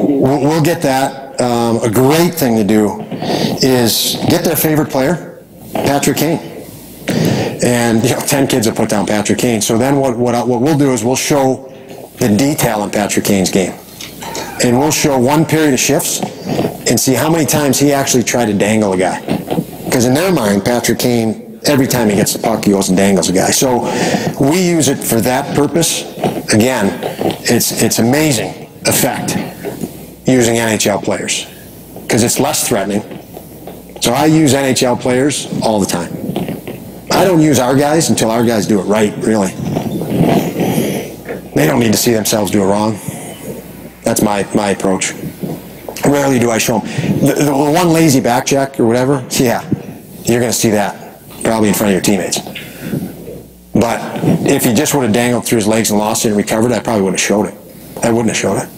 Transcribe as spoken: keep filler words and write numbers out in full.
we'll, we'll get that. Um, a great thing to do is get their favorite player, Patrick Kane. And you know, ten kids have put down Patrick Kane. So then what, what, what we'll do is we'll show the detail in Patrick Kane's game. And we'll show one period of shifts and see how many times he actually tried to dangle a guy. Because in their mind, Patrick Kane, every time he gets the puck, he goes and dangles a guy. So we use it for that purpose. Again, it's, it's amazing effect using N H L players because it's less threatening. So I use N H L players all the time. I don't use our guys until our guys do it right, really. They don't need to see themselves do it wrong. That's my, my approach. Rarely do I show them. The, the one lazy back check or whatever, yeah, you're going to see that probably in front of your teammates. But if he just would have dangled through his legs and lost it and recovered, I probably wouldn't have showed it. I wouldn't have showed it.